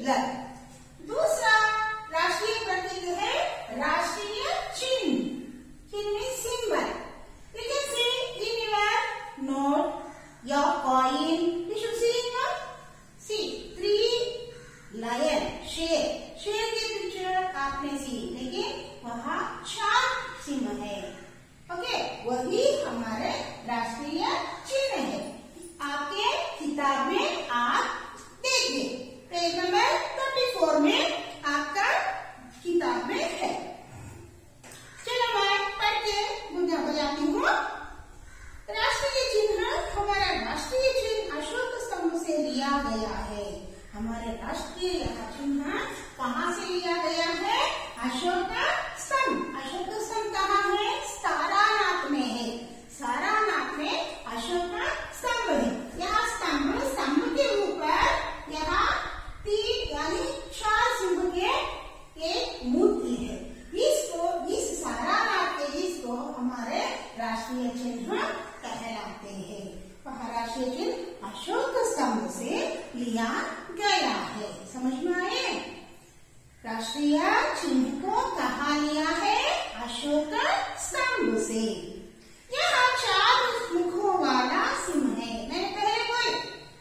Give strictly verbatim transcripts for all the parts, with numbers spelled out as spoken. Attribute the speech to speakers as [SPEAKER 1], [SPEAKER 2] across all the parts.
[SPEAKER 1] तिलक। दूसरा राष्ट्रीय प्रतीक है राष्ट्रीय चिन्ह। चिन्ह means symbol. You can see in your note, your coin. You should see in your see three lion शेर। शेर की पिक्चर आपने सी, लेकिन वहाँ चार सिंह है। ओके, वही हमारे राष्ट्रीय चिन्ह है। आपके किताब में आप देखिए पेज नंबर चौंतीस में आपका किताब में है। चलो मैं पढ़ के मुद्दा बजाती हूँ। राष्ट्रीय चिन्ह, हमारा राष्ट्रीय चिन्ह अशोक स्तंभ से लिया गया है। हमारे राष्ट्रीय चिन्ह कहाँ से लिया गया है? अशोक स्तंभ। अशोक स्तंभ कहाँ है? सारनाथ में है। सारनाथ में अशोक स्तंभ है। यहाँ स्तंभ स्तंभ के ऊपर यहाँ तीन यानी चार सिंह के एक मूर्ति है। इसको इस सारनाथ के इसको हमारे राष्ट्रीय चिन्ह कहलाते हैं। वह राष्ट्रीय चिन्ह अशोक स्तंभ से लिया गया है। समझ में आए? राष्ट्रीय चिन्ह को कहाँ लिया है? अशोक स्तंभ से। यहाँ चार मुखों वाला सिंह है। मैंने पहले बोले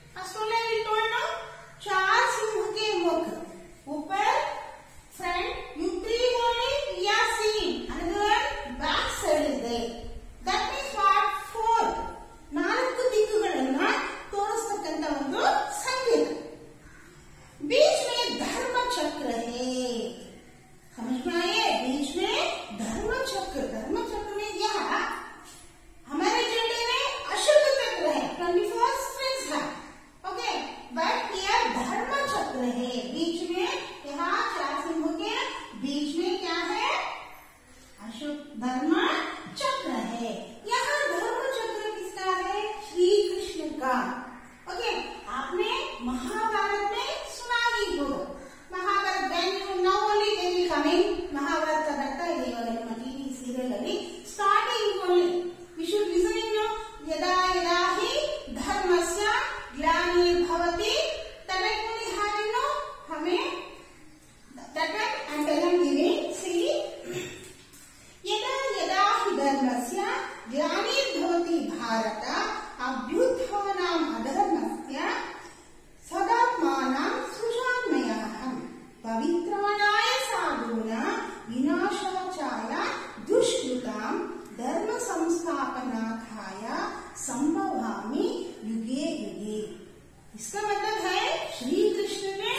[SPEAKER 1] चार सिंह के मुख, ऊपर फ्रंट यू थ्री बोले या scene, another back side is there. That means what? Four ನಾಲ್ಕು ದಿಕ್ಕುಗಳನ್ನ ತೋರಿಸತಕ್ಕಂತ ಒಂದು ಸಂಕೇತ। बीच में धर्म चक्र है। समझ में आए? बीच में धर्म चक्र। धर्म चक्र में यह हमारे झंडे में अशोक चक्र है, ट्वेंटी फोर स्ट्रिंग्स है। ओके, बट यह धर्म चक्र है। बीच में यहाँ चार सिंहों के बीच में क्या है? अशोक धर्म चक्र है। यहाँ धर्म चक्र किसका है? श्री कृष्ण का। ओके, आपने महाभारत में सुना ही होगा। Mahabharat when you know only they will coming Mahabharat का ಬರ್ತಾ ಇದೆ ಇವಾಗ ನಿಮ್ಮ ಟಿವಿ ಸೀರಿಯಲ್ ಅಲ್ಲಿ starting only we should listen in you यदा यदा हि धर्मस्य ग्लानिर्भवति तदा we have you know हमें that and then I'm giving see यदा यदा हि धर्मस्य ग्लानिर्भवति भारत अभ्युत्थानाम् अधर्मस्य सदात्मानां सृजाम्यहम् पवित्राणाय साधूनां विनाशाय दुष्कृतां धर्म संस्थापनार्थाय संभवामि युगे युगे। इसका मतलब है श्री कृष्ण ने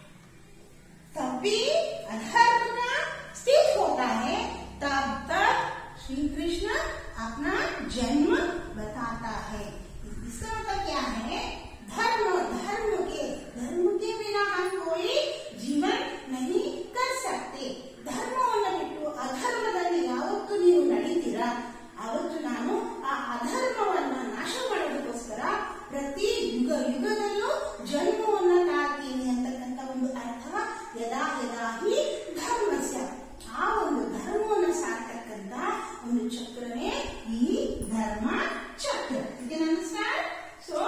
[SPEAKER 1] तभी अधर्म का स्थित होता है, तब तक श्री कृष्ण अपना जन्म बताता है। इसका मतलब क्या है? धर्म धर्म के धर्म के बिना हम कोई जीवन नहीं कर सकते। ಧರ್ಮವನ್ನು ಬಿಟ್ಟು ಅಧರ್ಮದಲ್ಲಿ ಯಾವತ್ತು ನೀವು ನಡೀತೀರಾ ಅವತ್ತು ನಾನು ಆ ಅಧರ್ಮವನ್ನ ನಾಶ ಮಾಡೋದಕ್ಕೋಸ್ಕರ ಪ್ರತಿ ಯುಗ ಯುಗದಲ್ಲೂ ಜನ್ಮವನ್ನ ತಾಳ್ತೀನಿ ಅಂತಕ್ಕಂಥ ಒಂದು ಅರ್ಥ ಯದಾ ಯದಾ ಹಿ ಧರ್ಮಸ್ಯ, ಆ ಒಂದು ಧರ್ಮವನ್ನು ಸಾಕ್ತಕ್ಕಂಥ ಒಂದು ಚಕ್ರವೇ ಈ ಧರ್ಮ ಚಕ್ರ। सो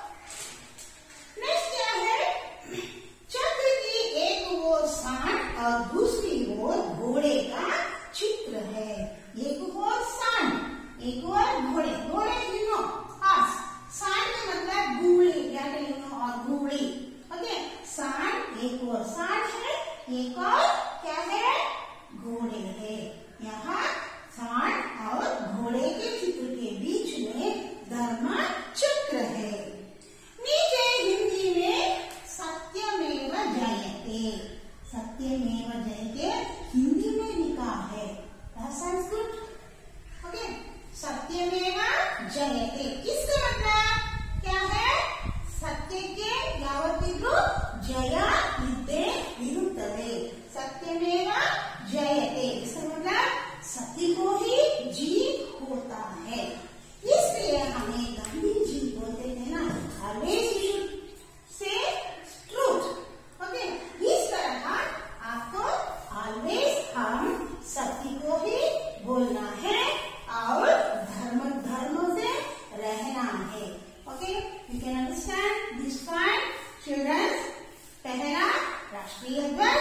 [SPEAKER 1] नेक्स्ट क्या है? चक्र की एक ओर सांड और दूसरी ओर घोड़े का चित्र है। एक ओर सांड, एक ओर घोड़े। घोड़े यू नो हॉर्स, सांड का मतलब घोड़ी या यू नो और घोड़ी। ओके, सांड एक ओर सांड है, एक और क्या है? घोड़े है। यहाँ सांड और घोड़े के चित्र के बीच में धर्म चक्र है। नीचे हिंदी में सत्यमेव जयते, सत्यमेव जयते हिंदी में लिखा है। संस्कृत ओके, सत्यमेव जयते इसका मतलब क्या है? सत्य के यावತ್ತಿಗೂ जय इद्दे इरुತ್ತದೆ। सत्यमेव जयते इसका मतलब सत्य को ही जीत होता है। इसलिए हमें गांधी जी बोलते थे ना, always you should say truth. Okay, इस तरह आपको ऑलवेज हम सत्य को ही बोलना है और धर्म धर्म से रहना है। Okay, you can understand this point children. पहला राष्ट्रीय ध्वज